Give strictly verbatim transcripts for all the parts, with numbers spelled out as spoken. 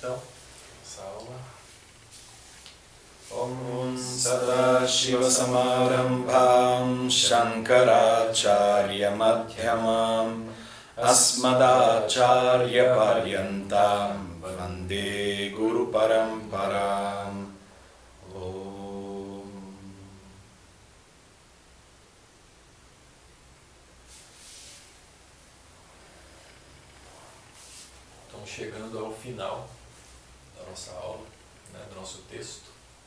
Então, essa aula. Om Sadashiva Samarambham Shankaracharya Madhyamam Asmadacharya Paryantam Vande Guru Paramparam. Om. Estamos chegando ao final da nossa aula, né, do nosso texto.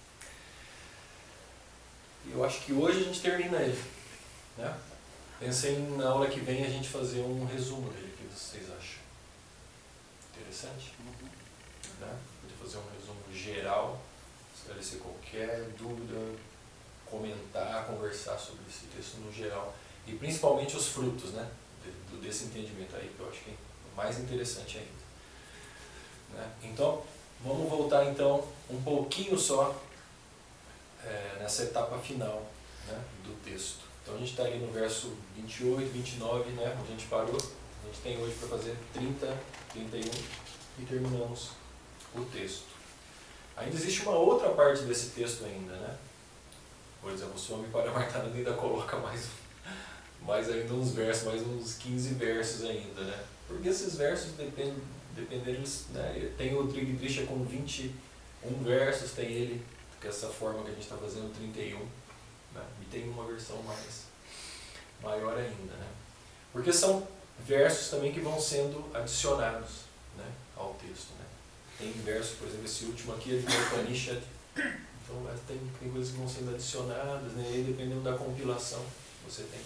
E eu acho que hoje a gente termina ele, né? Pensei em, na aula que vem a gente fazer um resumo dele. O que vocês acham? Interessante? Uhum. Né? Poder fazer um resumo geral, esclarecer qualquer dúvida, comentar, conversar sobre esse texto no geral. E principalmente os frutos, né, de, desse entendimento aí, que eu acho que é o mais interessante ainda. Né? Então, vamos voltar então um pouquinho só é, nessa etapa final, né, do texto. Então a gente está ali no verso vinte e oito, vinte e nove, né, onde a gente parou. A gente tem hoje para fazer trinta, trinta e um e terminamos o texto. Ainda existe uma outra parte desse texto ainda, né? Por exemplo, o Swami Paramarthananda ainda coloca mais, mais ainda uns versos, mais uns quinze versos ainda, né? Porque esses versos dependem, dependendo, né? Tem o Trigdrisha com vinte e um versos, tem ele com essa forma que a gente está fazendo, trinta e um, né? E tem uma versão mais maior ainda, né? Porque são versos também que vão sendo adicionados, né, ao texto, né? Tem versos, por exemplo, esse último aqui é de Upanishad, então tem, tem coisas que vão sendo adicionadas, né? E dependendo da compilação, você tem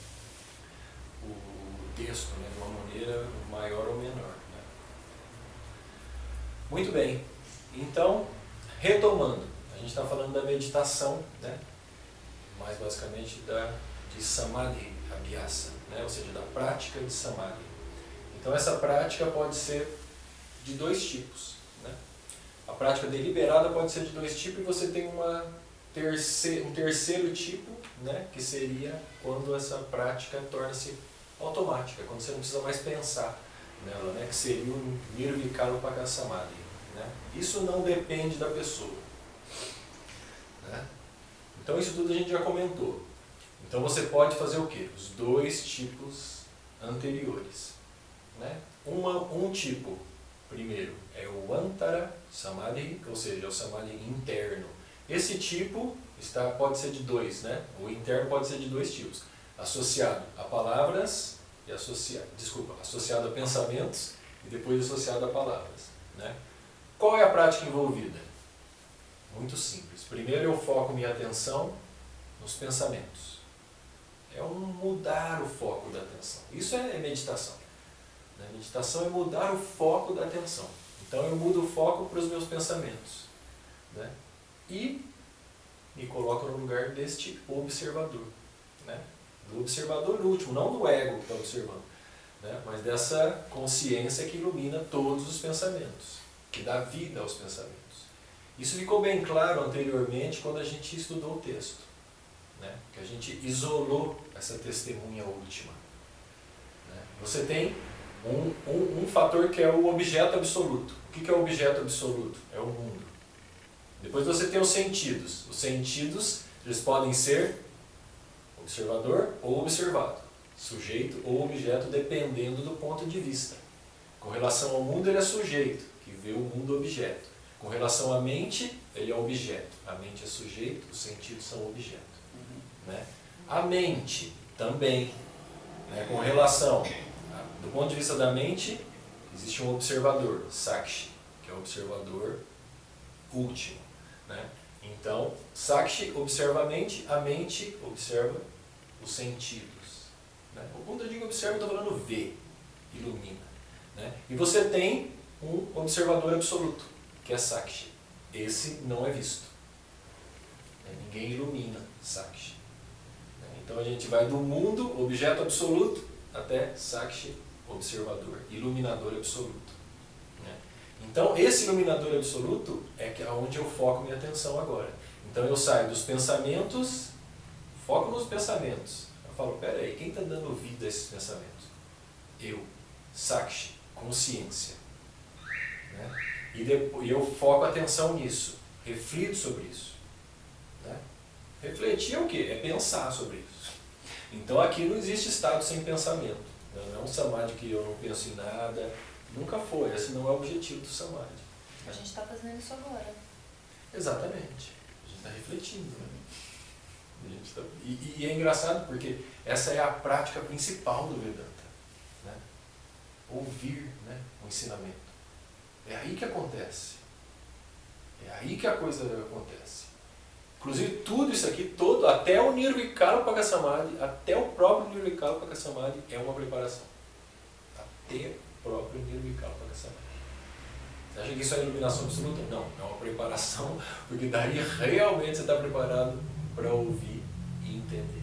o texto, né, de uma maneira maior ou menor, né? Muito bem, então, retomando, a gente está falando da meditação, né? Mais basicamente da, de Samadhi Abhyasa, né? Ou seja, da prática de Samadhi. Então essa prática pode ser de dois tipos, né? A prática deliberada pode ser de dois tipos e você tem uma terce, um terceiro tipo, né? Que seria quando essa prática torna-se automática, quando você não precisa mais pensar nela, né? Que seria o Nirvikalpa Samadhi, né? Isso não depende da pessoa, né? Então isso tudo a gente já comentou. Então você pode fazer o quê? Os dois tipos anteriores, né? Uma, um tipo, primeiro, é o Antara Samadhi, ou seja, é o Samadhi interno. Esse tipo está, pode ser de dois, né? O interno pode ser de dois tipos. Associado a palavras, e associado, desculpa, associado a pensamentos e depois associado a palavras, né? Qual é a prática envolvida? Muito simples. Primeiro eu foco minha atenção nos pensamentos. É um mudar o foco da atenção. Isso é meditação. Né? Meditação é mudar o foco da atenção. Então eu mudo o foco para os meus pensamentos, né? E me coloco no lugar deste observador, né? Do observador último, não do ego que está observando, né? Mas dessa consciência que ilumina todos os pensamentos, que dá vida aos pensamentos. Isso ficou bem claro anteriormente quando a gente estudou o texto, né? Que a gente isolou essa testemunha última, né? Você tem um, um, um fator que é o objeto absoluto. O que é o objeto absoluto? É o mundo. Depois você tem os sentidos. Os sentidos, eles podem ser observador ou observado, sujeito ou objeto, dependendo do ponto de vista. Com relação ao mundo, ele é sujeito, que vê o mundo objeto. Com relação à mente, ele é objeto. A mente é sujeito, os sentidos são objeto. Uhum. Né? A mente também, né? Com relação, do ponto de vista da mente, existe um observador, Sakshi, que é o observador último, né? Então, Sakshi observa a mente, a mente observa os sentidos, né? Quando eu digo observa, eu estou falando vê, ilumina, né? E você tem um observador absoluto, que é Sakshi. Esse não é visto. Ninguém ilumina Sakshi. Então a gente vai do mundo, objeto absoluto, até Sakshi, observador, iluminador absoluto. Então esse iluminador absoluto é onde eu foco minha atenção agora. Então eu saio dos pensamentos, foco nos pensamentos. Eu falo, peraí, quem está dando vida a esses pensamentos? Eu, Sakshi, consciência. Né? E depois, eu foco a atenção nisso, reflito sobre isso. Né? Refletir é o quê? É pensar sobre isso. Então aqui não existe estado sem pensamento. Não é um samadhi que eu não penso em nada. Nunca foi, esse não é o objetivo do samadhi. A gente está fazendo isso agora. Exatamente. A gente está refletindo. Né? A gente tá... e, e é engraçado porque essa é a prática principal do Vedanta. Né? Ouvir, né, o ensinamento. É aí que acontece. É aí que a coisa acontece. Inclusive tudo isso aqui, todo, até o Nirvikalpa Samadhi, até o próprio Nirvikalpa Samadhi é uma preparação. Até o próprio Nirvikalpa Samadhi. Você acha que isso é iluminação absoluta? Não, é uma preparação, porque daí realmente você está preparado para ouvir e entender.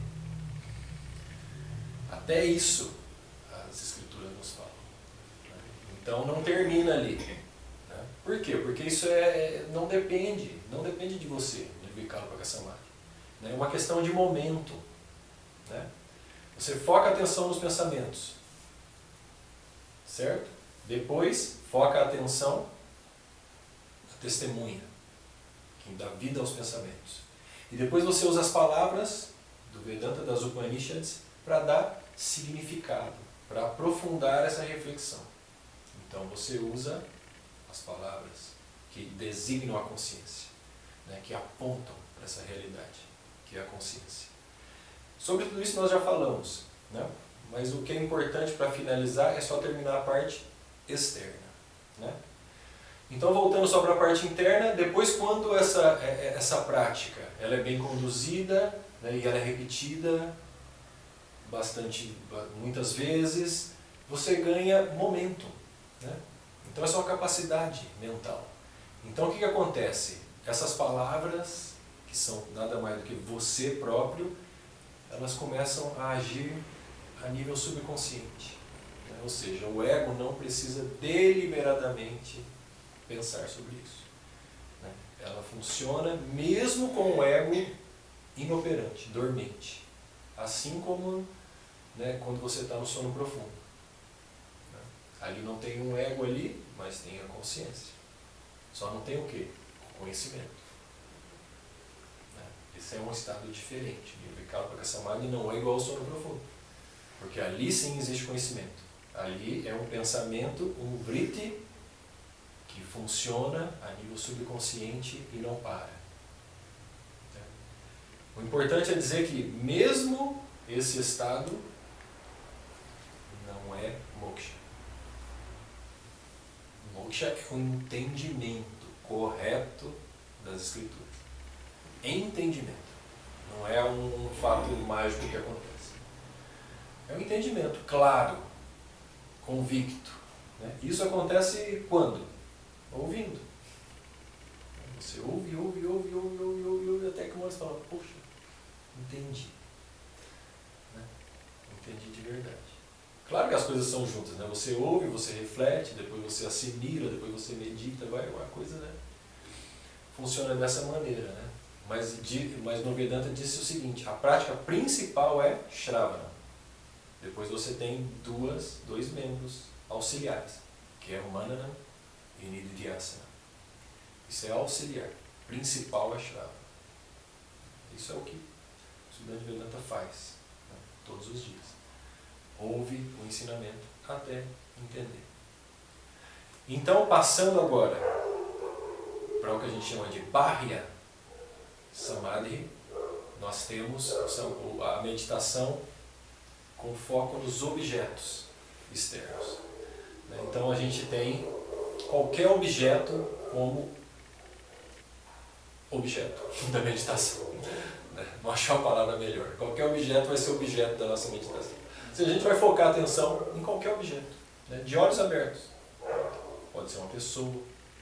Até isso as escrituras nos falam. Então não termina ali. Né? Por quê? Porque isso é, não depende, não depende de você, Nirvikalpa Samadhi. É uma questão de momento. Né? Você foca a atenção nos pensamentos. Certo? Depois foca a atenção na testemunha, que dá vida aos pensamentos. E depois você usa as palavras do Vedanta, das Upanishads, para dar significado, para aprofundar essa reflexão. Então você usa as palavras que designam a consciência, né, que apontam para essa realidade, que é a consciência. Sobre tudo isso nós já falamos, né? Mas o que é importante para finalizar é só terminar a parte externa. Né? Então, voltando só para a parte interna, depois quando essa, essa prática ela é bem conduzida, né, e ela é repetida bastante, muitas vezes, você ganha momento. Né? Então, essa é uma capacidade mental. Então, o que, que acontece? Essas palavras, que são nada mais do que você próprio, elas começam a agir a nível subconsciente. Né? Ou seja, o ego não precisa deliberadamente pensar sobre isso. Né? Ela funciona mesmo com o ego inoperante, dormente. Assim como, né, quando você está no sono profundo. Né? Ali não tem um ego ali, mas tem a consciência. Só não tem o quê? O conhecimento. Né? Esse é um estado diferente. Nirvikalpa Samadhi não é igual ao sono profundo. Porque ali sim existe conhecimento. Ali é um pensamento, um vritti, que funciona a nível subconsciente e não para. O importante é dizer que mesmo esse estado não é moksha. Moksha é um entendimento correto das escrituras. Entendimento. Não é um fato mágico que acontece. É um entendimento claro, convicto. Né? Isso acontece quando? Ouvindo. Você ouve, ouve, ouve, ouve, ouve, ouve, ouve até que uma hora você fala, poxa, entendi. Né? Entendi de verdade. Claro que as coisas são juntas, né? Você ouve, você reflete, depois você assimila, depois você medita, vai uma coisa, né? Funciona dessa maneira, né? Mas, mas no Vedanta disse o seguinte, a prática principal é Shravana. Depois você tem duas, dois membros auxiliares, que é o Manana e Nididhyasana. Isso é auxiliar. Principal é Shravana. Isso é o que o estudante de Vedanta faz, né, todos os dias. Ouve o ensinamento até entender. Então, passando agora para o que a gente chama de Bhārya Samadhi, nós temos a meditação com foco nos objetos externos. Então a gente tem qualquer objeto como objeto da meditação. Não achar uma palavra melhor. Qualquer objeto vai ser objeto da nossa meditação. Se a gente vai focar a atenção em qualquer objeto, né? De olhos abertos. Pode ser uma pessoa,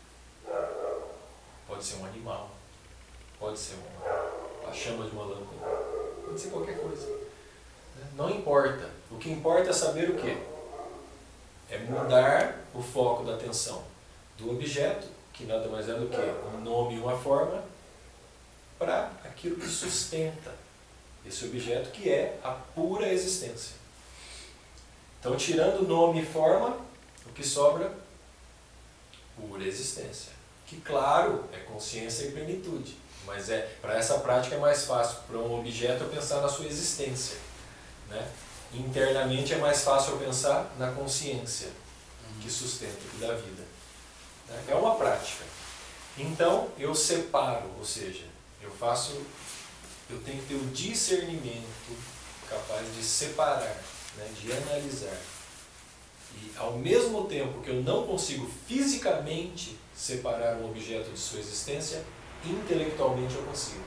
pode ser um animal, pode ser uma, a chama de uma lâmpada, pode ser qualquer coisa. Não importa. O que importa é saber o quê? É mudar o foco da atenção do objeto, que nada mais é do que um nome e uma forma, para aquilo que sustenta esse objeto, que é a pura existência. Então, tirando nome e forma, o que sobra? pura existência. Que, claro, é consciência e plenitude. Mas é, para essa prática é mais fácil. Para um objeto eu pensar na sua existência. Né? Internamente é mais fácil eu pensar na consciência que sustenta, que dá vida. Né? É uma prática. Então eu separo, ou seja, eu faço, eu tenho que ter o discernimento capaz de separar, né? De analisar. E ao mesmo tempo que eu não consigo fisicamente separar um objeto de sua existência, intelectualmente eu consigo.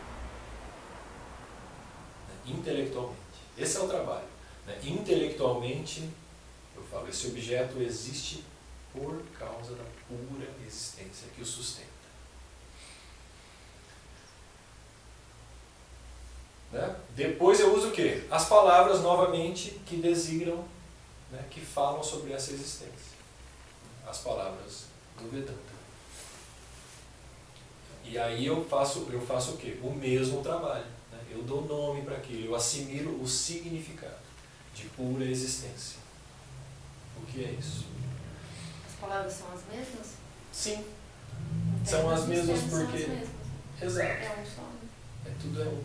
Intelectualmente. Esse é o trabalho. Intelectualmente, eu falo, esse objeto existe por causa da pura existência que o sustenta. Né? Depois eu uso o quê? As palavras, novamente, que designam, né, que falam sobre essa existência. As palavras do Vedanta. E aí eu faço, eu faço o quê? O mesmo trabalho. Né? Eu dou nome para aquilo, eu assimilo o significado de pura existência. O que é isso? As palavras são as mesmas? Sim. Então, São as mesmas são porque... as mesmas. Exato. É um só. É tudo é um.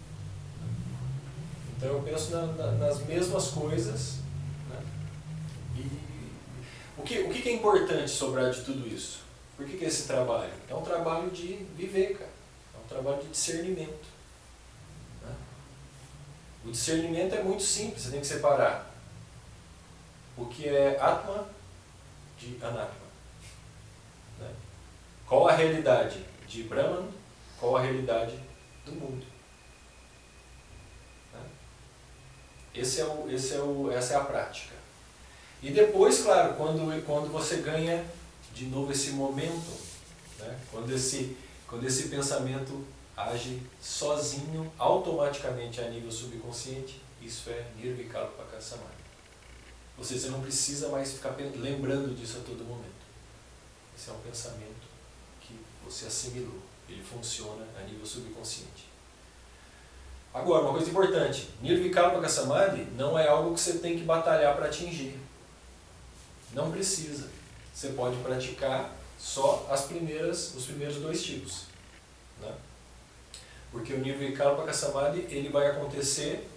Então eu penso na, na, nas mesmas coisas. Né? E o que, o que é importante sobrar de tudo isso? Por que, que é esse trabalho? É um trabalho de viver, cara. É um trabalho de discernimento. Né? O discernimento é muito simples, você tem que separar o que é Atma de Anatma. Né? Qual a realidade de Brahman, qual a realidade do mundo. Né? Esse é o, esse é o, essa é a prática. E depois, claro, quando, quando você ganha de novo esse momento, né? quando, esse, quando esse pensamento age sozinho, automaticamente a nível subconsciente, isso é Nirvikalpaka Samadhi. Ou seja, você não precisa mais ficar lembrando disso a todo momento. Esse é um pensamento que você assimilou. Ele funciona a nível subconsciente. Agora, uma coisa importante. Nirvikalpaka Samadhi não é algo que você tem que batalhar para atingir. Não precisa. Você pode praticar só as primeiras, os primeiros dois tipos. Né? Porque o Nirvikalpaka Samadhi ele vai acontecer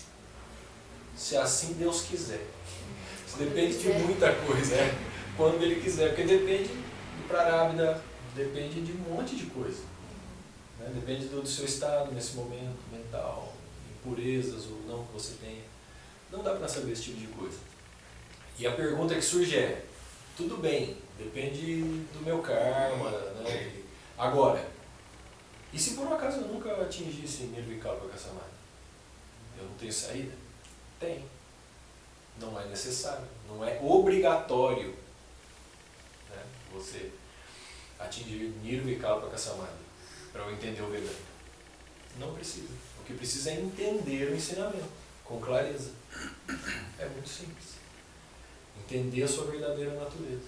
se assim Deus quiser. Isso depende de muita coisa, né? Quando Ele quiser, porque depende do Prarabdha, depende de um monte de coisa. Né? Depende do, do seu estado nesse momento, mental, impurezas ou não que você tenha. Não dá para saber esse tipo de coisa. E a pergunta que surge é, tudo bem, depende do meu karma, né? Agora, e se por um acaso eu nunca atingisse Nirvikalpaka Samadhi? Eu não tenho saída? Tem. Não é necessário, não é obrigatório, né, você atingir Nirvikalpaka Samadhi para eu entender o Vedanta. Não precisa. O que precisa é entender o ensinamento com clareza. É muito simples. Entender a sua verdadeira natureza.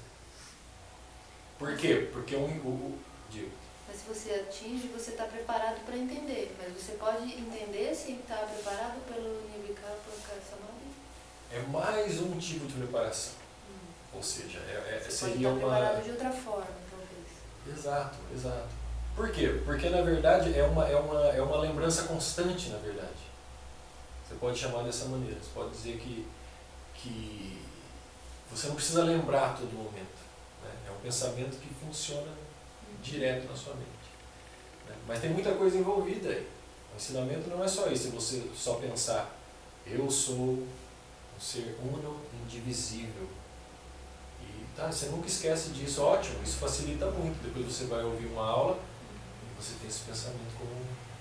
Por quê? Porque um, o, digo, mas se você atinge, você está preparado para entender. Mas você pode entender sem estar preparado pelo Nirvikalpaka Samadhi? É mais um tipo de preparação. Hum. Ou seja, é, é, você seria pode estar uma... preparado de outra forma, talvez. Exato, exato. Por quê? Porque na verdade é uma, é uma, é uma lembrança constante, na verdade. Você pode chamar dessa maneira. Você pode dizer que, que você não precisa lembrar a todo momento. Né? É um pensamento que funciona direto na sua mente. Né? Mas tem muita coisa envolvida aí. O ensinamento não é só isso, é você só pensar, eu sou um ser uno, indivisível. E tá, você nunca esquece disso, ótimo, isso facilita muito. Depois você vai ouvir uma aula e você tem esse pensamento como,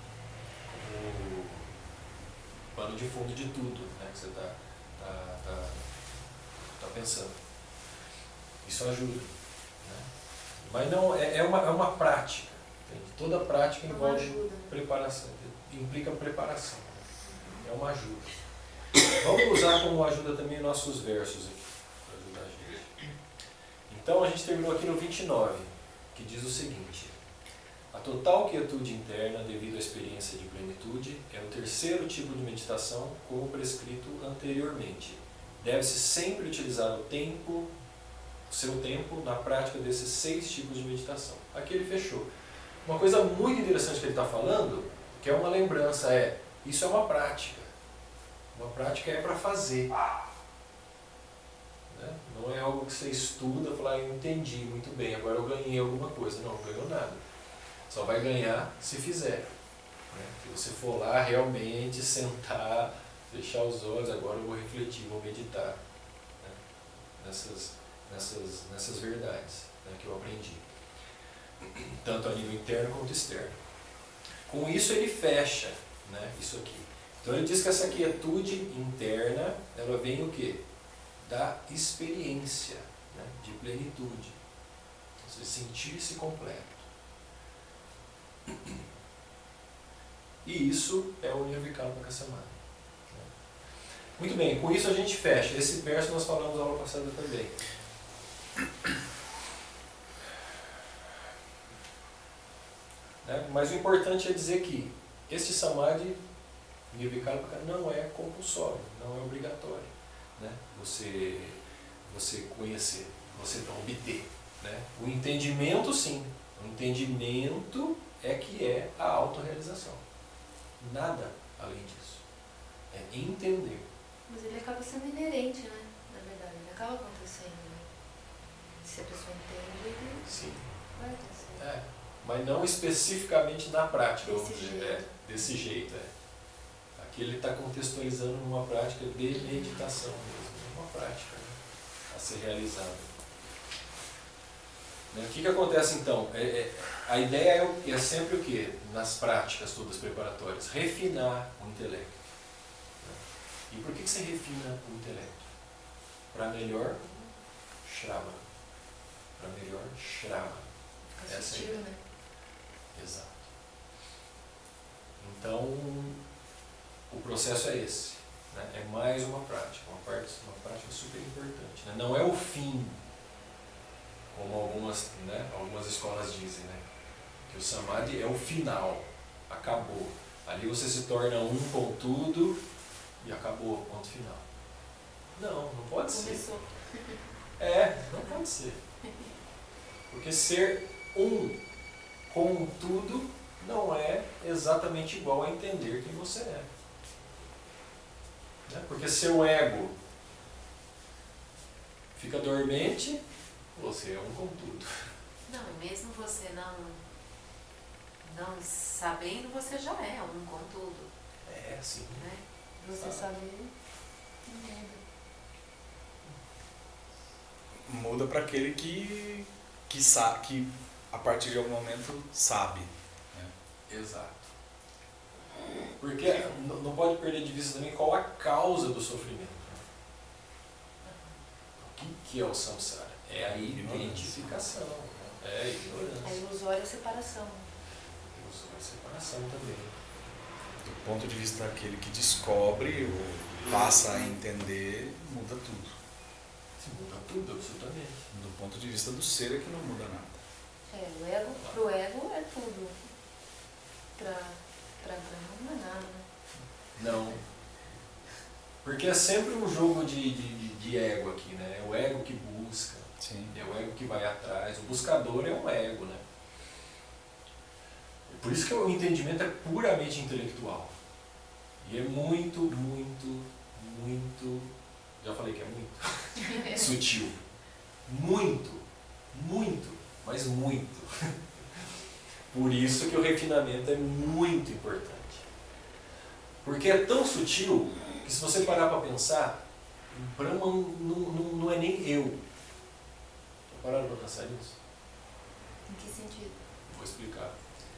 como pano de fundo de tudo, né, que você está tá, tá, tá pensando. Isso ajuda. Né? Mas não, é, é, uma, é uma prática. Entende? Toda prática envolve preparação, implica preparação. É uma ajuda. Vamos usar como ajuda também nossos versos aqui, para ajudar a gente. Então a gente terminou aqui no vinte e nove, que diz o seguinte: a total quietude interna devido à experiência de plenitude é o terceiro tipo de meditação, como prescrito anteriormente. Deve-se sempre utilizar o tempo seu tempo na prática desses seis tipos de meditação. Aqui ele fechou. Uma coisa muito interessante que ele está falando, que é uma lembrança, é, isso é uma prática. Uma prática é para fazer. Né? Não é algo que você estuda e fala, ah, eu entendi muito bem, agora eu ganhei alguma coisa. Não, não ganhou nada. Só vai ganhar se fizer. Né? Se você for lá realmente sentar, fechar os olhos, agora eu vou refletir, vou meditar, né? nessas, nessas, nessas verdades, né, que eu aprendi. Tanto a nível interno quanto externo. Com isso ele fecha, né, isso aqui. Então ele diz que essa quietude interna, ela vem o quê? Da experiência, né, de plenitude. Você sentir-se completo. E isso é o Nirvikalpa Samadhi. Muito bem, com isso a gente fecha. Esse verso nós falamos na aula passada também. Né? Mas o importante é dizer que este Samadhi, Nirvikalpa, não é compulsório, não é obrigatório. Né? Você, você conhecer, você obter. Né? O entendimento, sim. O entendimento é que é a autorrealização. Nada além disso. É entender. Mas ele acaba sendo inerente, né? Na verdade, ele acaba acontecendo. Né? Se a pessoa entende, ele Sim. vai acontecer. É, mas não especificamente na prática, Desse vamos dizer. jeito. É, desse jeito. É. Aqui ele está contextualizando numa prática de meditação mesmo. Uma prática, né, a ser realizada. Né? O que, que acontece então? É, é, a ideia é, é sempre o quê? Nas práticas todas preparatórias? Refinar o intelecto. E por que que você refina o intelecto? Para melhor Shravana. Para melhor Shravana. Fica sutil, né? Exato. Então, o processo é esse. Né? É mais uma prática, uma, parte, uma prática super importante. Né? Não é o fim, como algumas, né, algumas escolas dizem, né? Que o Samadhi é o final, acabou. Ali você se torna um com tudo e acabou, ponto final. Não, não pode Começou. ser. É, não pode ser. Porque ser um com tudo não é exatamente igual a entender quem você é. Né? Porque seu ego fica dormente, você é um com tudo. Não, mesmo você não, não sabendo, você já é um com tudo. É, sim. Né? Você sabe muda. Muda para aquele que, que, sabe, que a partir de algum momento sabe. Né? Exato. Porque n- não pode perder de vista também qual a causa do sofrimento. O que, que é o samsara? É a identificação. Né? É a ignorância. A ilusória é a separação. A separação também. Do ponto de vista daquele que descobre ou passa a entender, muda tudo. Se muda tudo, absolutamente. Do ponto de vista do ser é que não muda nada. É, o ego, pro ego é tudo. Pra, pra Brahma não é nada, né? Não. Porque é sempre um jogo de, de, de ego aqui, né? É o ego que busca, Sim. é o ego que vai atrás. O buscador é um ego, né? Por isso que o entendimento é puramente intelectual. E é muito, muito, muito... Já falei que é muito sutil. Muito, muito, mas muito. Por isso que o refinamento é muito importante. Porque é tão sutil que se você parar para pensar, o Brahman não, não, não é nem eu. Já pararam para pensar nisso? Em que sentido? Vou explicar.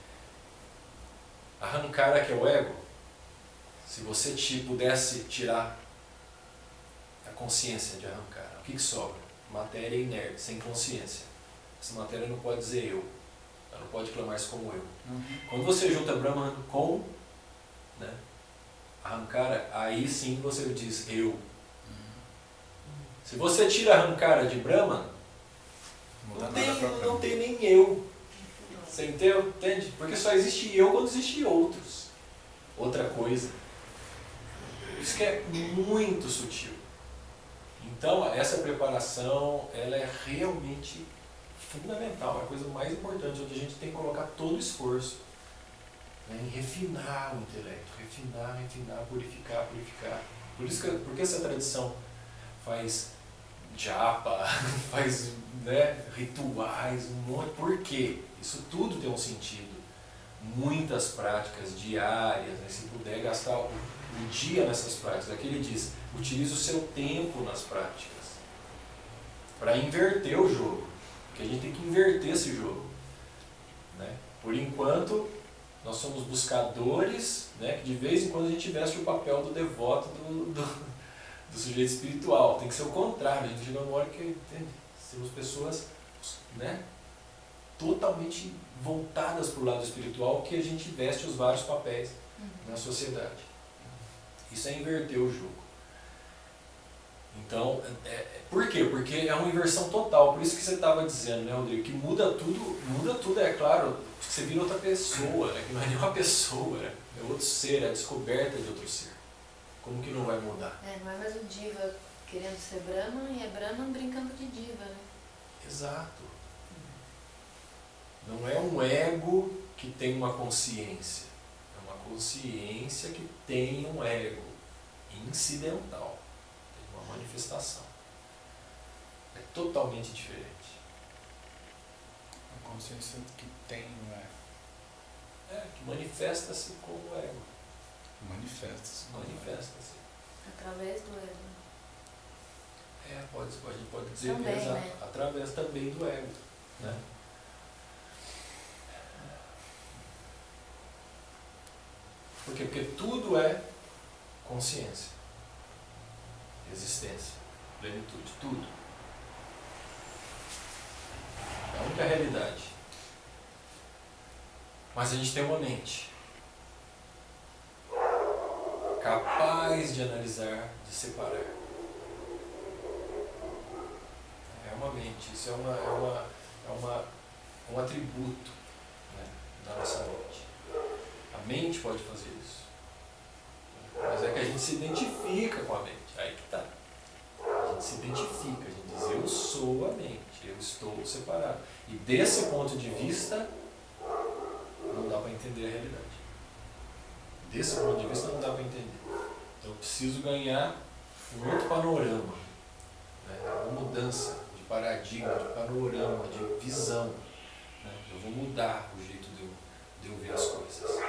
A Ahankara, que é o ego, se você te pudesse tirar a consciência de Ahankara, o que, que sobra? Matéria inerte, sem consciência. Essa matéria não pode dizer eu. Ela não pode clamar-se como eu. Uhum. Quando você junta Brahman com, né, Ahankara, aí sim você diz eu. Se você tira a Ahankara de Brahman, Muda não nada tem, pra não tem nem eu. Você entendeu? Entende? Porque só existe eu quando existe outros. Outra coisa. Isso que é muito sutil. Então, essa preparação, ela é realmente fundamental, é a coisa mais importante, onde a gente tem que colocar todo o esforço, né, em refinar o intelecto, refinar, refinar, purificar, purificar. Por isso que, porque essa tradição faz japa, faz, né, rituais, um monte. Por quê? Isso tudo tem um sentido. Muitas práticas diárias, né, se puder gastar o, o dia nessas práticas. Aqui ele diz, utilize o seu tempo nas práticas para inverter o jogo, porque a gente tem que inverter esse jogo, né? Por enquanto nós somos buscadores, né, que de vez em quando a gente veste o papel do devoto do, do, do sujeito espiritual. Tem que ser o contrário. A gente chega numa hora que, entende? Temos pessoas, né, totalmente voltadas para o lado espiritual, que a gente veste os vários papéis na sociedade. Isso é inverter o jogo. Então, é, é, por quê? Porque é uma inversão total. Por isso que você estava dizendo, né, Rodrigo, que muda tudo, muda tudo, é claro, você vira outra pessoa, né, que não é nenhuma pessoa, né, é outro ser, é a descoberta de outro ser. Como que não vai mudar? É, não é mais o diva querendo ser Brahman e é Brahman brincando de diva, né? Exato. Não é um ego que tem uma consciência, é uma consciência que tem um ego incidental, tem uma manifestação. É totalmente diferente. A consciência que tem, não é? É, que manifesta-se como ego. Manifesta-se. Manifesta-se. Através do ego. É, pode, a gente pode dizer Também, que é exato, né? através também do ego, né? Por quê? Porque tudo é consciência, existência, plenitude, tudo. É a única realidade. Mas a gente tem uma mente capaz de analisar, de separar. É uma mente, isso é, uma, é, uma, é uma, um atributo, né, da nossa mente. A mente pode fazer isso. Mas é que a gente se identifica com a mente. Aí que está. A gente se identifica, a gente diz, eu sou a mente, eu estou separado. E desse ponto de vista, não dá para entender a realidade. Desse ponto de vista não dá para entender. Então eu preciso ganhar um outro panorama, né? Uma mudança de paradigma, de panorama, de visão, né? Eu vou mudar o jeito de eu, de eu ver as coisas.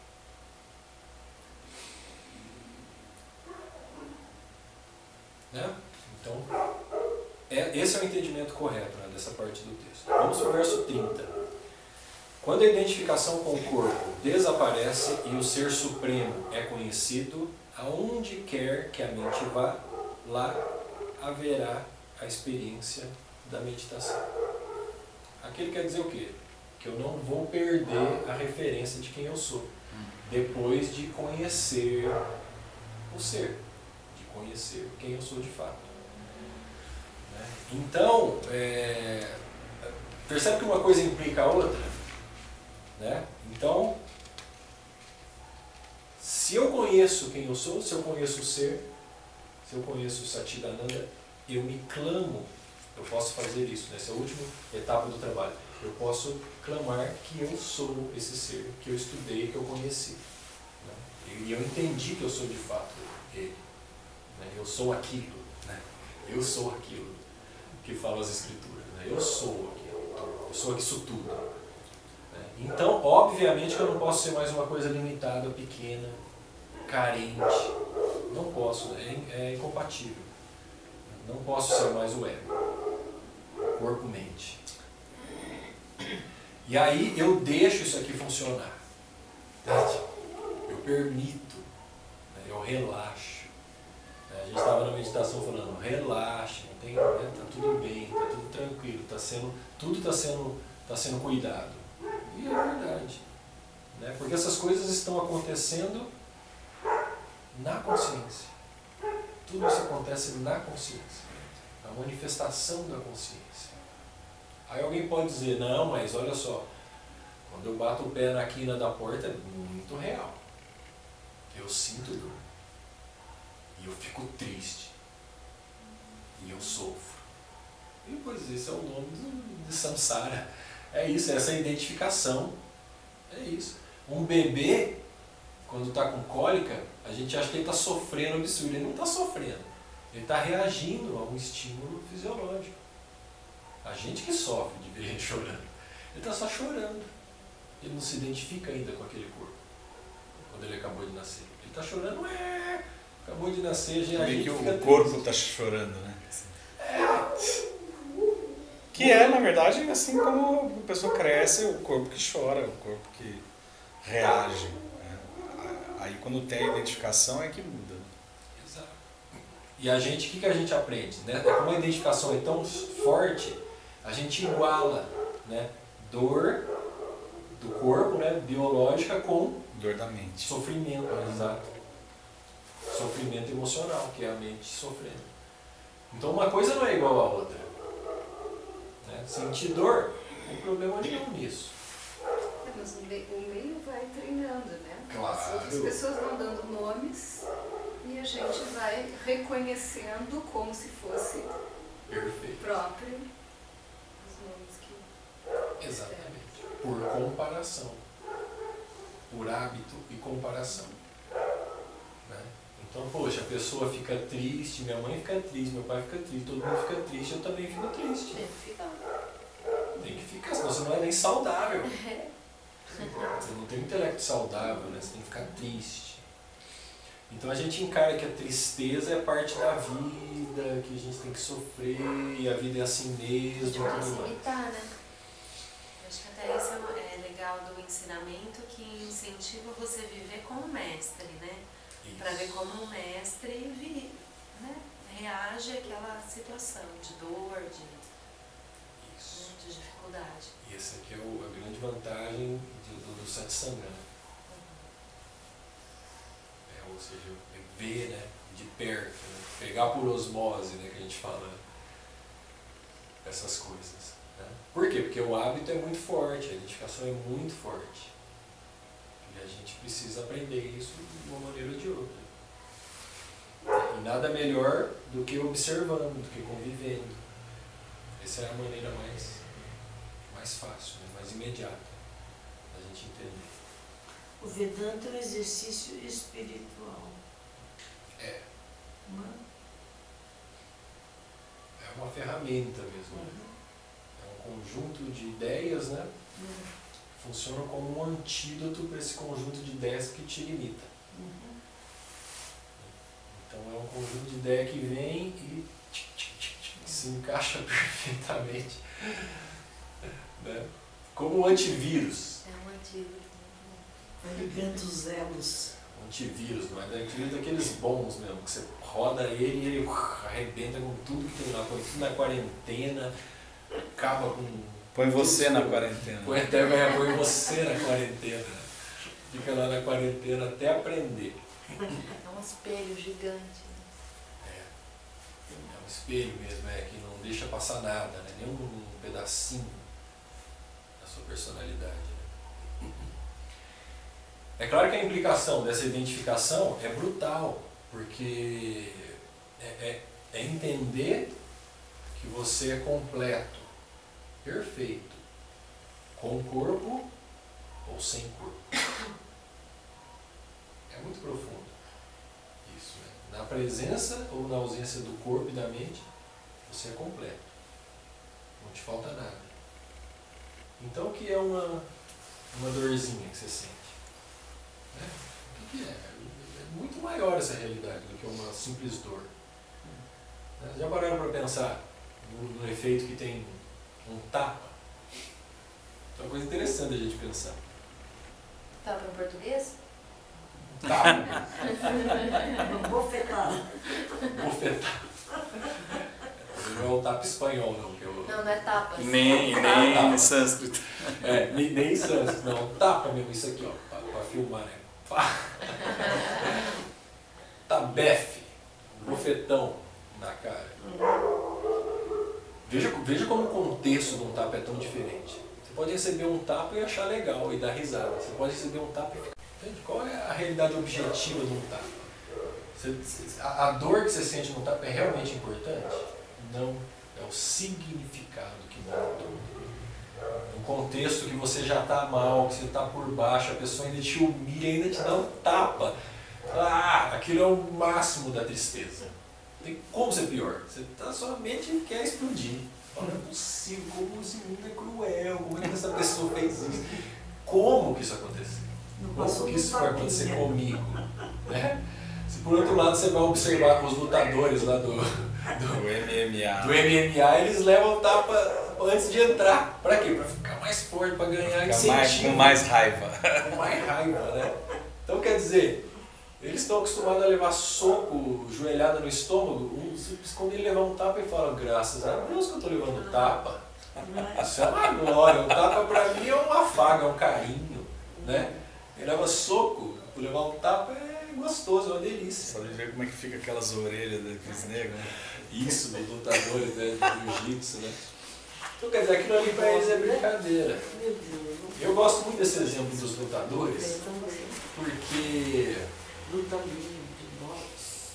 Né? Então, é, esse é o entendimento correto, né, dessa parte do texto. Vamos para o verso trinta. Quando a identificação com o corpo desaparece e o Ser Supremo é conhecido, aonde quer que a mente vá, lá haverá a experiência da meditação. Aqui ele quer dizer o quê? Que eu não vou perder a referência de quem eu sou, depois de conhecer o ser, de conhecer quem eu sou de fato. Né? Então, é, percebe que uma coisa implica a outra? Né? Então, se eu conheço quem eu sou, se eu conheço o ser, se eu conheço o Satchidananda, eu me clamo, eu posso fazer isso, nessa última etapa do trabalho. Eu posso clamar que eu sou esse ser, que eu estudei, que eu conheci. Né? E eu entendi que eu sou de fato ele. Né? Eu sou aquilo. Né? Eu sou aquilo que fala as escrituras. Né? Eu sou aquilo. Eu sou isso tudo. Então, obviamente que eu não posso ser mais uma coisa limitada, pequena, carente. Não posso, é, é incompatível. Não posso ser mais o ego. Corpo-mente. E aí eu deixo isso aqui funcionar. Eu permito, né? Eu relaxo. A gente estava na meditação falando, relaxe, não tem, né? Tá tudo bem, tá tudo tranquilo, tá sendo, tudo está sendo, tá sendo cuidado. E é verdade, né? Porque essas coisas estão acontecendo na consciência. Tudo isso acontece na consciência, na manifestação da consciência. Aí alguém pode dizer, não, mas olha só, quando eu bato o pé na quina da porta é muito real. Eu sinto dor. E eu fico triste. e eu sofro. E pois esse é o nome do, de samsara. É isso, é essa identificação. É isso. Um bebê, quando está com cólica, a gente acha que ele está sofrendo absurdo. Ele não está sofrendo. Ele está reagindo a um estímulo fisiológico. A gente que sofre de ver ele chorando. Ele está só chorando. Ele não se identifica ainda com aquele corpo. Quando ele acabou de nascer. Ele está chorando, é, acabou de nascer, já a gente que fica o corpo triste. está chorando, né? É. Que é, na verdade, assim como a pessoa cresce, o corpo que chora, o corpo que reage. Né? Aí quando tem a identificação é que muda. Exato. E a gente, o que, que a gente aprende? Né? Como a identificação é tão forte, a gente iguala, né, dor do corpo, né, biológica, com Dor da mente. sofrimento, exato. Sofrimento emocional, que é a mente sofrendo. Então uma coisa não é igual à outra. Né? Sentir dor, não tem problema nenhum nisso. É, mas o meio, o meio vai treinando, né? Claro. As outras pessoas vão dando nomes e a gente vai reconhecendo como se fosse Perfeito. próprio os nomes que... Exatamente. Por comparação. Por hábito e comparação. Né? Então, poxa, a pessoa fica triste, minha mãe fica triste, meu pai fica triste, todo mundo fica triste, eu também fico triste. Tem que ficar. Tem que ficar, senão você não é nem saudável. Você não tem um intelecto saudável, né? Você tem que ficar triste. Então a gente encara que a tristeza é parte da vida, que a gente tem que sofrer, e a vida é assim mesmo. A gente vai tudo se mais. limitar, né? Acho que até isso é uma- é legal do ensinamento, que incentiva você a viver como mestre, né? Para ver Isso. como um mestre vi, né? reage àquela situação de dor, de, Isso. de dificuldade. E essa aqui é o- a grande vantagem do, do, do satsanga, né? É, ou seja, é ver, né, de perto, né? Pegar por osmose, né, que a gente fala essas coisas. Né? Por quê? Porque o hábito é muito forte, a identificação é muito forte. E a gente precisa aprender isso de uma maneira ou de outra. E nada melhor do que observando, do que convivendo. Essa é a maneira mais, mais fácil, né? Mais imediata da gente entender. O Vedanta é um exercício espiritual. É, Não é? é uma ferramenta mesmo. Né? É um conjunto de ideias, né? Funciona como um antídoto para esse conjunto de ideias que te limita. Uhum. Então é um conjunto de ideias que vem e tchic, tchic, tchic, tchic, se encaixa perfeitamente. Né? Como um antivírus. É um antídoto. Vai ligando os elos. Um antivírus, não é antivírus daqueles bons mesmo, que você roda ele e ele uh, arrebenta com tudo que tem lá, põe tudo na quarentena, acaba com. Põe você na quarentena. Põe até vai põe você na quarentena. Fica lá na quarentena até aprender. É um espelho gigante. É, é um espelho mesmo, é, que não deixa passar nada, né? Nem um pedacinho da sua personalidade. Né? É claro que a implicação dessa identificação é brutal, porque é, é, é entender que você é completo, perfeito, com corpo ou sem corpo. É muito profundo isso, né? Na presença ou na ausência do corpo e da mente, você é completo. Não te falta nada. Então o que é uma, uma dorzinha que você sente? Né? O que, que é? É muito maior essa realidade do que uma simples dor. Né? Já pararam para pensar no, no efeito que tem um tapa? É uma coisa interessante a gente pensar. Tapa em português? Tapa, Uma bofetada. bofetar. Não é o tapa espanhol, não. Que é o, Não, não é tapas. Nem, Ah, nem tá. em sânscrito. é, nem, nem sânscrito, não. Tapa mesmo, isso aqui, ó, pra, pra filmar, né? Pá. Tabefe, bofetão na cara. Veja, veja como o contexto de um tapa é tão diferente. Você pode receber um tapa e achar legal e dar risada. Você pode receber um tapa e ficar... Entende? Qual é a realidade objetiva de um tapa? Você, a, a dor que você sente no tapa é realmente importante? Não, é o significado que move tudo. Um contexto que você já está mal, que você está por baixo, a pessoa ainda te humilha, ainda te dá um tapa. Ah, aquilo é o máximo da tristeza. Tem como ser pior? Você tá, sua mente quer explodir. Não é possível, como esse mundo é cruel, como é que essa pessoa fez isso? Como que isso aconteceu? Como que isso vai acontecer comigo? Né? Se por outro lado você vai observar os lutadores lá do, do, Do M M A. do M M A, eles levam tapa antes de entrar. Pra quê? Pra ficar mais forte, pra ganhar Ficar mais, incentivo. com mais raiva. Com mais raiva, né? Então quer dizer, eles estão acostumados a levar soco, joelhada no estômago. Um, quando ele levar um tapa, ele fala, graças a Deus que eu estou levando tapa. Isso é uma glória. O tapa pra mim é um afago, é um carinho. Né? Ele leva soco, por levar um tapa é gostoso, é uma delícia. Só de ver como é que fica aquelas orelhas daqueles negros, né? Isso, dos lutadores, né, do jiu-jitsu, né? Então quer dizer, aquilo ali pra eles é brincadeira. Eu gosto muito desse exemplo dos lutadores, porque Luta livre, de boxe.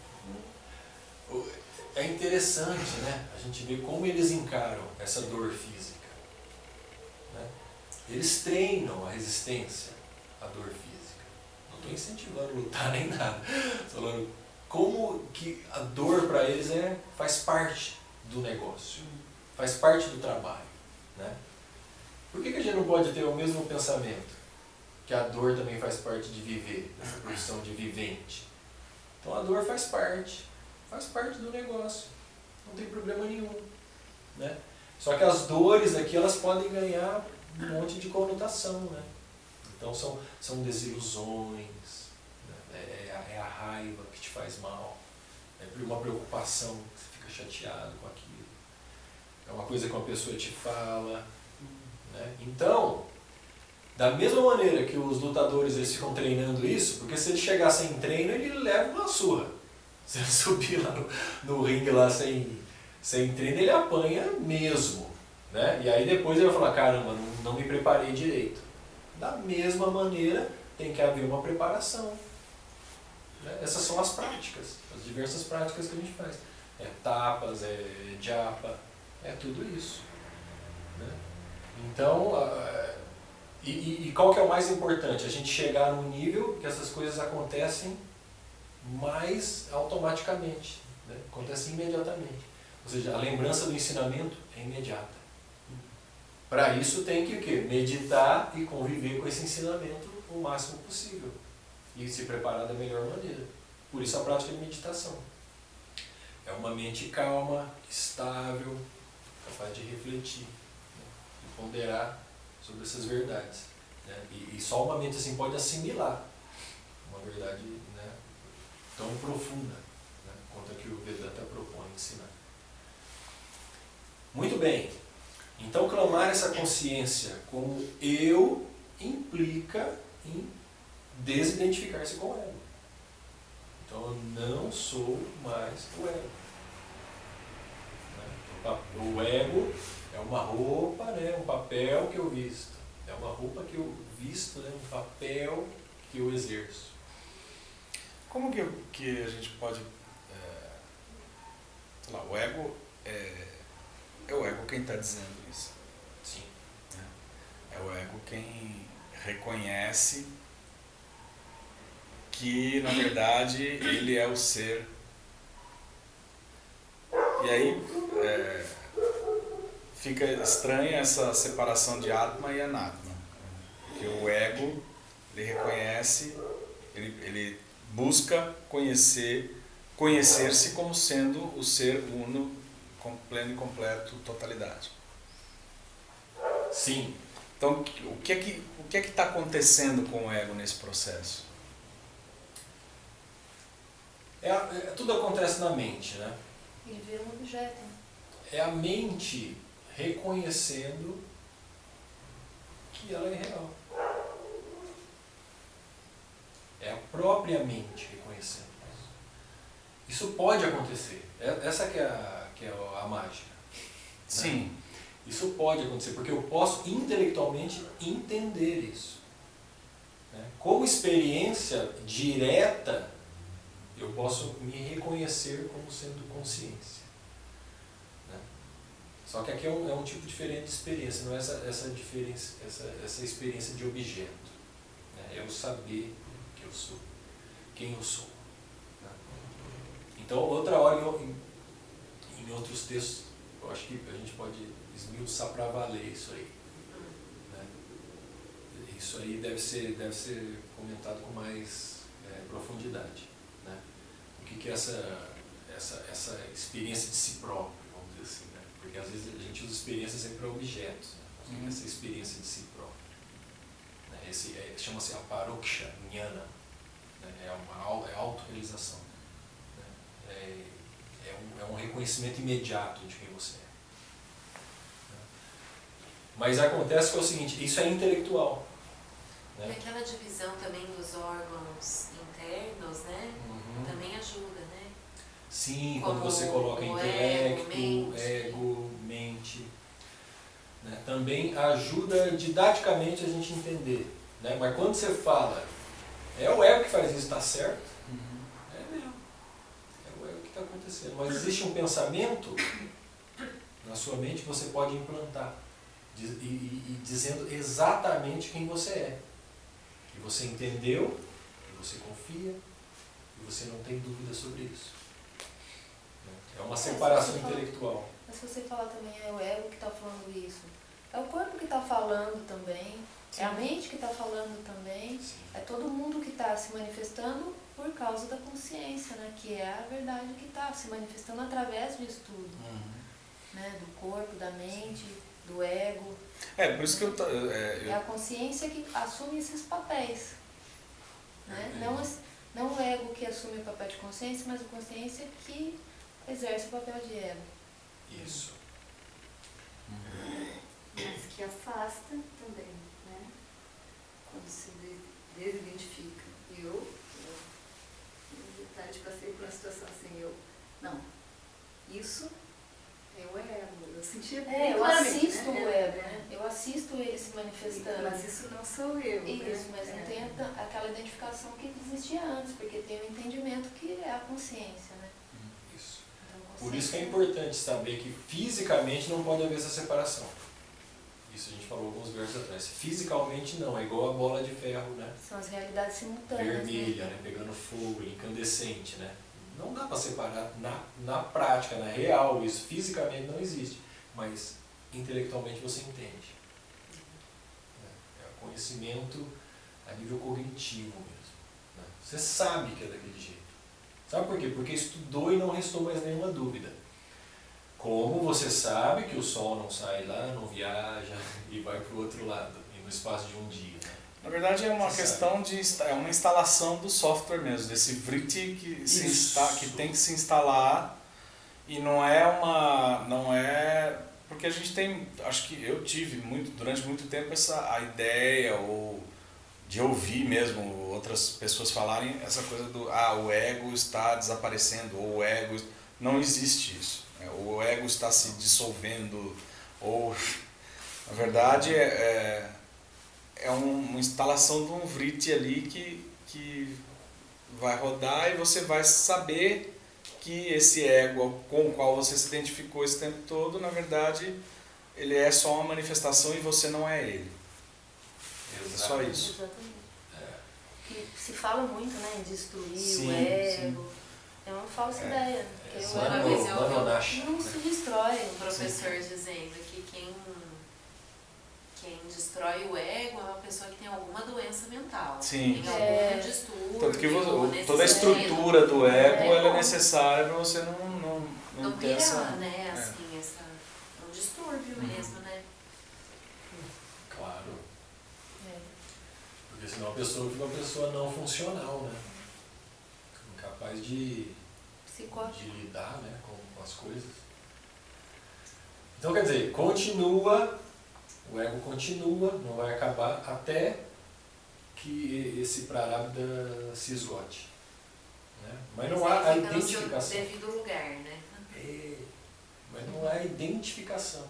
é interessante, né? A gente vê como eles encaram essa dor física. Né? Eles treinam a resistência à dor física. Não estou incentivando a lutar nem nada. Estou falando como que a dor para eles é, faz parte do negócio, faz parte do trabalho. Né? Por que, que a gente não pode ter o mesmo pensamento? Que a dor também faz parte de viver, dessa profissão de vivente. Então a dor faz parte, faz parte do negócio, não tem problema nenhum. Né? Só que as dores aqui, elas podem ganhar um monte de conotação. Né? Então são, são desilusões, né? é, a, é a raiva que te faz mal, é uma preocupação, que você fica chateado com aquilo, é uma coisa que uma pessoa te fala. Né? Então, da mesma maneira que os lutadores eles ficam treinando isso, porque se ele chegar sem treino, ele leva uma surra. Se ele subir lá no, no ringue lá sem, sem treino, ele apanha mesmo. Né? E aí depois ele vai falar, caramba, não, não me preparei direito. Da mesma maneira, tem que haver uma preparação. Né? Essas são as práticas, as diversas práticas que a gente faz. É tapas, é japa, é tudo isso. Né? Então, e, e, e qual que é o mais importante? A gente chegar num nível que essas coisas acontecem mais automaticamente, né? Acontecem imediatamente. Ou seja, a lembrança do ensinamento é imediata. Para isso tem que o quê? Meditar e conviver com esse ensinamento o máximo possível. E se preparar da melhor maneira. Por isso a prática de meditação. É uma mente calma, estável, capaz de refletir, né? E ponderar sobre essas verdades. Né? E, e só uma mente assim pode assimilar uma verdade, né, tão profunda, né, quanto a que o Vedanta propõe ensinar. Muito bem. Então, clamar essa consciência como eu implica em desidentificar-se com o ego. Então, eu não sou mais o ego. Né? O ego é uma roupa, né, um papel que eu visto. É uma roupa que eu visto, né, um papel que eu exerço. Como que, que a gente pode... É, sei lá, o ego é, é o ego quem está dizendo isso. Sim. Né? É o ego quem reconhece que, na verdade, ele é o ser. E aí é, fica estranha essa separação de Atma e Anatma. Porque o ego, ele reconhece, ele, ele busca conhecer, conhecer-se como sendo o ser uno, com pleno e completo, totalidade. Sim. Então, o que é que o que é que está acontecendo com o ego nesse processo? É, é, tudo acontece na mente, né? Ele vira um objeto. Né? É a mente reconhecendo que ela é real. É a própria mente reconhecendo isso. Isso pode acontecer. Essa que é a, que é a mágica. Sim. Né? Isso pode acontecer, porque eu posso intelectualmente entender isso. Né? Como experiência direta, eu posso me reconhecer como sendo consciência. Só que aqui é um, é um tipo diferente de experiência, não é essa, essa, diferença, essa, essa experiência de objeto. Né? É eu saber que eu sou, quem eu sou. Né? Então, outra hora, em, em outros textos, eu acho que a gente pode esmiuçar para valer isso aí. Né? Isso aí deve ser, deve ser comentado com mais é, profundidade. Né? O que, que é essa, essa, essa experiência de si próprio, vamos dizer assim. Né? Porque às vezes a gente usa experiências sempre para objetos. Né? Uhum. Essa experiência de si próprio. Né? Esse é, chama-se aparoksha jnana. Né? É uma é autorrealização. Né? É, é, um, é um reconhecimento imediato de quem você é. Né? Mas acontece que é o seguinte, isso é intelectual. Né? E aquela divisão também dos órgãos internos, né? Uhum. Também ajuda, né? Sim, como quando você coloca intelecto, ego, mente, ego, mente né? Também ajuda didaticamente a gente entender. Né? Mas quando você fala, é o ego que faz isso, está certo? Uhum. É mesmo. É o ego que está acontecendo. Mas existe um pensamento na sua mente que você pode implantar, e, e, e dizendo exatamente quem você é. Que você entendeu, que você confia, e você não tem dúvida sobre isso. É uma separação é, intelectual. Fala, mas se você falar também, é o ego que está falando isso. É o corpo que está falando também. Sim. É a mente que está falando também. Sim. É todo mundo que está se manifestando por causa da consciência, né? Que é a verdade que está se manifestando através disso tudo. Uhum. Né? Do corpo, da mente, do ego. É, por isso que eu... É, eu... é a consciência que assume esses papéis. Né? Não, não o ego que assume o papel de consciência, mas a consciência que exerce o papel de ego. Isso. Mas que afasta também, né? Quando se desidentifica. Eu, eu, eu tarde passei por uma situação assim, eu, não, isso é o ego. Eu sentia bem é, eu claramente, assisto né? o ego, né? Eu assisto ele se manifestando. Mas isso não sou eu. Isso, né? mas não é. tem aquela identificação que existia antes, porque tem o entendimento que é a consciência, né? Isso. Então, por isso que é importante saber que fisicamente não pode haver essa separação. Isso a gente falou alguns versos atrás. Fisicamente não, é igual a bola de ferro, né? São as realidades simultâneas. Vermelha, né? Pegando fogo, incandescente, né? Não dá para separar na, na prática, na real, isso fisicamente não existe. Mas intelectualmente você entende. É o conhecimento a nível cognitivo mesmo. Né? Você sabe que é daquele jeito. Sabe por quê? Porque estudou e não restou mais nenhuma dúvida. Como você sabe que o Sol não sai lá, não viaja e vai para o outro lado, no espaço de um dia. Né? Na verdade é uma você questão sabe. de é uma instalação do software mesmo, desse vritti que, se insta, que tem que se instalar e não é uma, não é porque a gente tem, acho que eu tive muito durante muito tempo essa a ideia ou de ouvir mesmo outras pessoas falarem essa coisa do ah o ego está desaparecendo ou o ego não existe isso. O ego está se dissolvendo, ou na verdade é, é uma instalação de um vritti ali que, que vai rodar e você vai saber que esse ego com o qual você se identificou esse tempo todo, na verdade, ele é só uma manifestação e você não é ele. É só isso. Exatamente. É. Que se fala muito, né, em destruir sim, o ego. Sim. É uma falsa é. ideia. É, o uma ego vez eu ouvi não, não se destrói. Um professor dizendo que quem, quem destrói o ego é uma pessoa que tem alguma doença mental. Sim. Tem é. algum distúrbio. Tanto que você, toda a estrutura do ego é, ela é necessária para você não, não, não, não ter vira, essa... né, é. assim, essa, um distúrbio uhum. mesmo, né? Claro. É. Porque senão a pessoa fica uma pessoa não funcional, né? Incapaz de, de lidar, né, com, com as coisas. Então, quer dizer, continua, o ego continua, não vai acabar até que esse prarabdha se esgote. Né? Mas não há a identificação. No seu devido lugar, né? É, mas não há identificação.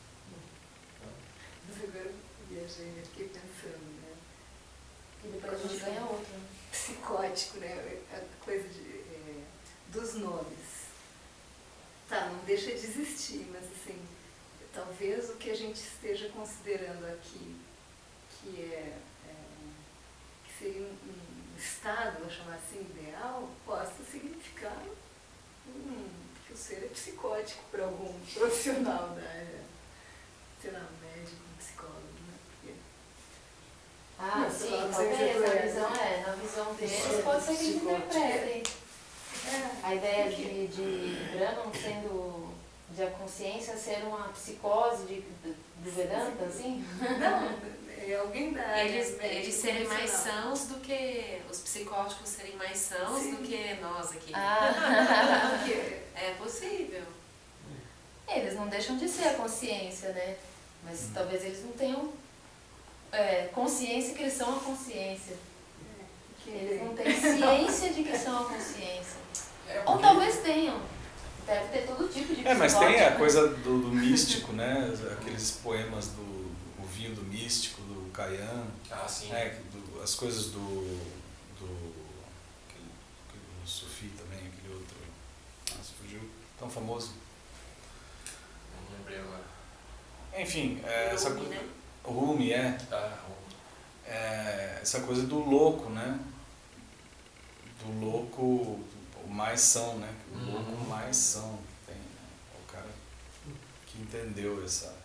Mas agora eu viajei, eu fiquei pensando, né? E depois a gente ganha outro. Né? Psicótico, né? A coisa de, é, dos nomes. Tá, não deixa de existir, mas assim, talvez o que a gente esteja considerando aqui, que é, é que seria um, um estado, vou chamar assim, ideal, possa significar hum, que o ser é psicótico para algum profissional da área, sei lá, médico, psicólogo, né? Porque Ah, Não, sim, só talvez, você na reconhece. visão, é, na visão deles Sim. pode ser que eles Psicótico. interpretem é, a ideia de, de Brahman sendo, de a consciência ser uma psicose de, do Vedanta, assim? não, é alguém da área Eles, médica eles serem mais profissional. sãos do que. Os psicóticos serem mais sãos Sim. do que nós aqui. Ah, Porque É possível. eles não deixam de ser a consciência, né? Mas talvez eles não tenham é, consciência que eles são a consciência. que Eles não têm ciência de que são a consciência. É Ou porque- talvez tenham. Deve ter todo tipo de É, mas tem a psicótico, coisa do, do místico, né? Aqueles poemas do o vinho do místico, do Kayan, Ah, sim. né? Do, as coisas do, do aquele, aquele Sufi também, aquele outro, nossa, fugiu, tão famoso. Não lembrei agora. Enfim, é, essa Rumi, coisa, né? o Rumi, é, Ah, é, essa coisa do louco, né? Do louco, o mais são, né? O Uhum. louco mais são que tem, né? O cara que entendeu essa...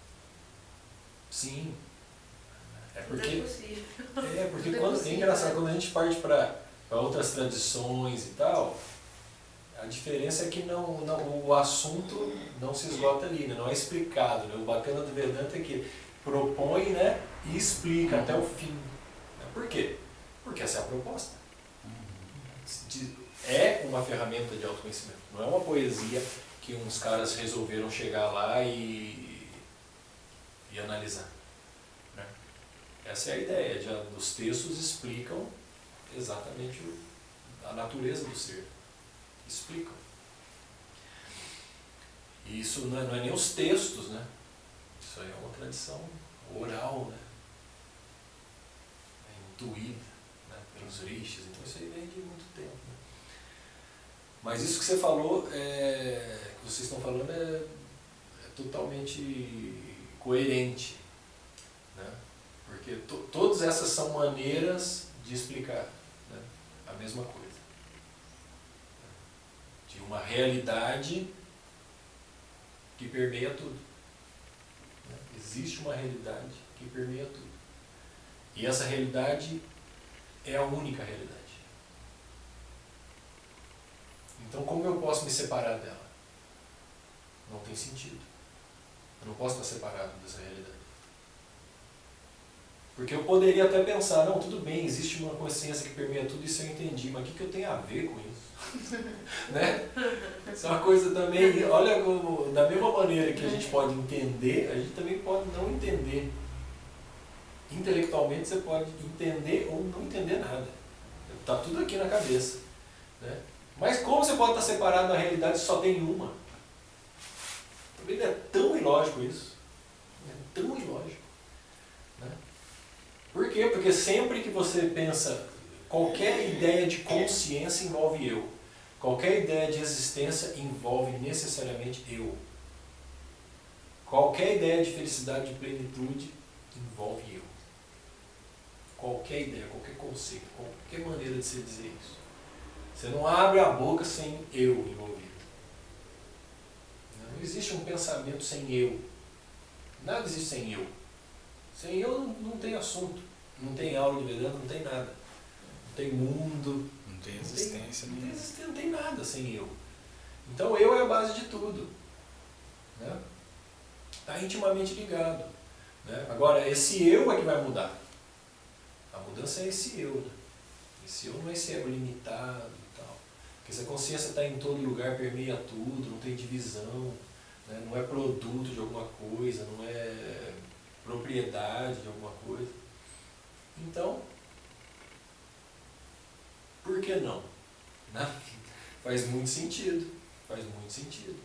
sim. É Tudo é porque, possível. é porque Tudo é quando, é possível, engraçado, né? quando a gente parte para outras tradições e tal, a diferença é que não, não, o assunto não se esgota ali, né? Não é explicado. Né? O bacana do Vedanta é que propõe, né, e explica até o fim. Né? Por quê? Porque essa é a proposta. De- É uma ferramenta de autoconhecimento. Não é uma poesia que uns caras resolveram chegar lá e, e analisar. Né? Essa é a ideia. Já, os textos explicam exatamente o, a natureza do ser. Explicam. E isso não é, não é nem os textos, né? Isso aí é uma tradição oral, né? É intuída, né? Pelos rishis. Então isso aí vem de muito tempo. Né? Mas isso que você falou, é, que vocês estão falando, é, é totalmente coerente. Né? Porque to, todas essas são maneiras de explicar, né? A mesma coisa. De uma realidade que permeia tudo. Né? Existe uma realidade que permeia tudo. E essa realidade é a única realidade. Então, como eu posso me separar dela? Não tem sentido. Eu não posso estar separado dessa realidade. Porque eu poderia até pensar, não, tudo bem, existe uma consciência que permeia tudo, isso eu entendi, mas o que, que eu tenho a ver com isso? Né? Isso é uma coisa também, olha, como, da mesma maneira que a gente pode entender, a gente também pode não entender. Intelectualmente você pode entender ou não entender nada. Está tudo aqui na cabeça. Né? Mas como você pode estar separado da realidade se só tem uma? Também é tão ilógico isso. É tão ilógico. Né? Por quê? Porque sempre que você pensa, qualquer ideia de consciência envolve eu. Qualquer ideia de existência envolve necessariamente eu. Qualquer ideia de felicidade, de plenitude, envolve eu. Qualquer ideia, qualquer conceito, qualquer maneira de se dizer isso. Você não abre a boca sem eu envolvido. Não existe um pensamento sem eu. Nada existe sem eu. Sem eu não, não tem assunto. Não tem aula de Vedanta, não tem nada. Não tem mundo. Não tem Não existência tem, não, tem nenhuma. existência, não tem nada sem eu. Então eu é a base de tudo. Né? Está intimamente ligado. Né? Agora, esse eu é que vai mudar. A mudança é esse eu. Né? Esse eu não é esse ego limitado e tal. Porque se a consciência está em todo lugar, permeia tudo, não tem divisão, né? Não é produto de alguma coisa, não é propriedade de alguma coisa. Então, por que não? Né? Faz muito sentido. Faz muito sentido.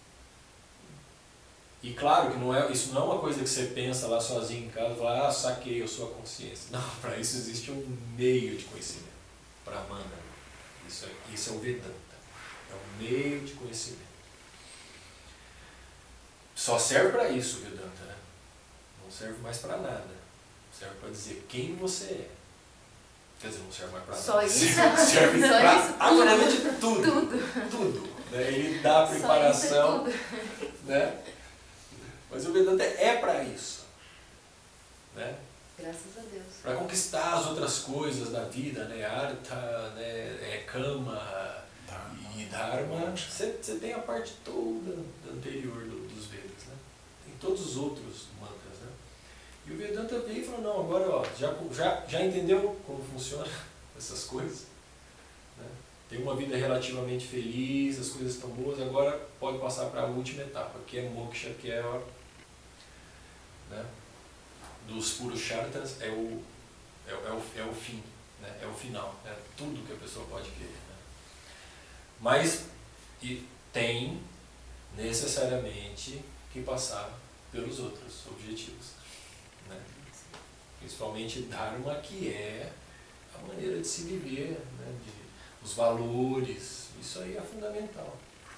E claro que não é, isso não é uma coisa que você pensa lá sozinho em casa e fala, ah, saquei, eu sou a consciência. Não, para isso existe um meio de conhecimento. Para Brahmana. Isso é, isso é o Vedanta. É um meio de conhecimento. só serve para isso o Vedanta, né? Não serve mais para nada. Serve para dizer quem você é. Quer dizer, não serve mais para nada. Só isso? Serve Só para isso? absolutamente tudo. Tudo. Tudo. Né? Ele dá a Só preparação. isso é tudo. Né? Mas o Vedanta é para isso. Né? Graças a Deus. Para conquistar as outras coisas da vida, né? Artha, né? É Kama e Dharma. Você, você tem a parte toda anterior do, dos Vedas. Né? Tem todos os outros mantras. Né? E o Vedanta veio e falou, não, agora ó, já, já, já entendeu como funciona essas coisas? Né? Tem uma vida relativamente feliz, as coisas estão boas, agora pode passar para a última etapa, que é Moksha, que é a, né? dos Purusharthas, é o, é, é, o, é o fim, né? É o final, é tudo que a pessoa pode querer. Né? Mas e tem necessariamente que passar pelos outros objetivos. Né? Principalmente Dharma, que é a maneira de se viver, né? de, os valores, isso aí é fundamental.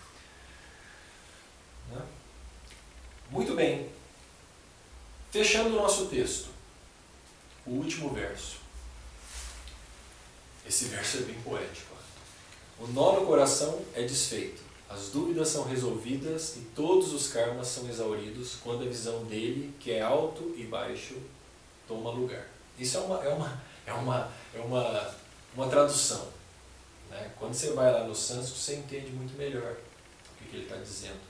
Né? Muito bem. Fechando o nosso texto, o último verso. Esse verso é bem poético. O nó no coração é desfeito, as dúvidas são resolvidas e todos os karmas são exauridos quando a visão dele, que é alto e baixo, toma lugar. Isso é uma, é uma, é uma, é uma, uma tradução. Né? Quando você vai lá no sânscrito, você entende muito melhor o que, que ele está dizendo.